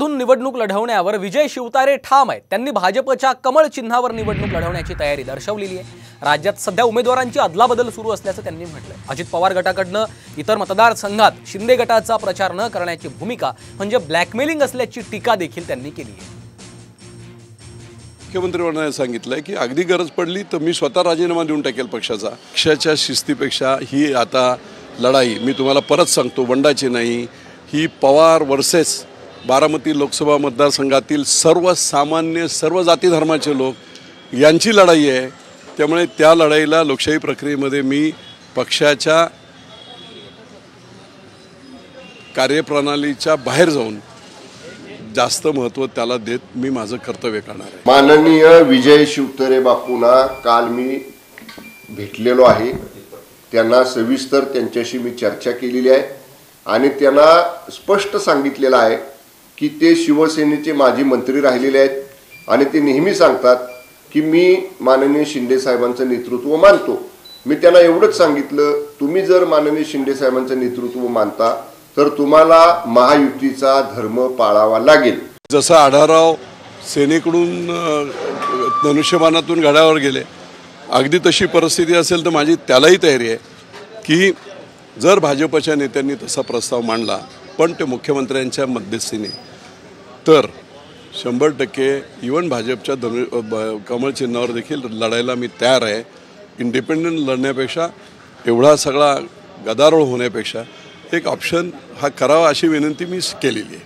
निवडणूक लढवण्यावर विजय शिवतारे ठाम आहेत। त्यांनी भाजपच्या कमळ चिन्हावर निवडणूक लढवण्याची तयारी दर्शवलेली आहे। राज्यात सध्या उमेदवारांची अदलाबदल सुरू असल्याचं त्यांनी म्हटलंय। अजित पवार गटाकडनं इतर मतदारसंघात शिंदे गटाचा प्रचार न करण्याची भूमिका म्हणजे ब्लॅकमेलिंग असल्याची टीका देखील त्यांनी केली आहे। मुख्यमंत्र्यांनी सांगितलंय की अगदी गरज पडली तर मी स्वतः राजीनामा देऊन टाकेल पक्षाच्या शिस्तीपेक्षा ही आता लढाई मी तुम्हाला परत सांगतो वंडाची नाही, ही पवार वर्सेस बारामती लोकसभा मतदारसंघातील सर्वसामान्य सर्व जाती धर्माचे लोक यांची लढाई आहे। त्यामुळे त्या लढाईला लोकशाही प्रक्रियेमध्ये मी पक्षाच्या कार्यप्रणालीच्या बाहेर जाऊन जास्त महत्त्व त्याला देत मी माझं कर्तव्य करणार आहे। माननीय विजय शिवतारे बापूंना काल मी भेटलेलो आहे। त्यांना सविस्तर त्यांच्याशी मी चर्चा केलेली आहे आणि त्यांना स्पष्ट सांगितलेलं आहे की ते शिवसेनेचे माजी मंत्री राहिलेले आहेत आणि ते नेहमी सांगतात की मी माननीय शिंदे साहेबांचं नेतृत्व मानतो। मी त्यांना एवढंच सांगितलं, तुम्ही जर माननीय शिंदे साहेबांचं नेतृत्व मानता तर तुम्हाला महायुतीचा धर्म पाळावा लागेल। जसं आढाराव सेनेकडून धनुष्यबाणातून घड्यावर गेले, अगदी तशी परिस्थिती असेल तर माझी त्यालाही तयारी आहे की जर भाजपच्या नेत्यांनी तसा प्रस्ताव मांडला पण ते मुख्यमंत्र्यांच्या मध्यस्थीने तर 100% इव्हन भाजपच्या कमळ चिन्हावर देखील लढायला मी तयार आहे। इंडिपेंडंट लढण्यापेक्षा एवढा सगळा गदारोळ होण्यापेक्षा एक ऑप्शन हा करावा अशी विनंती मी केलेली आहे।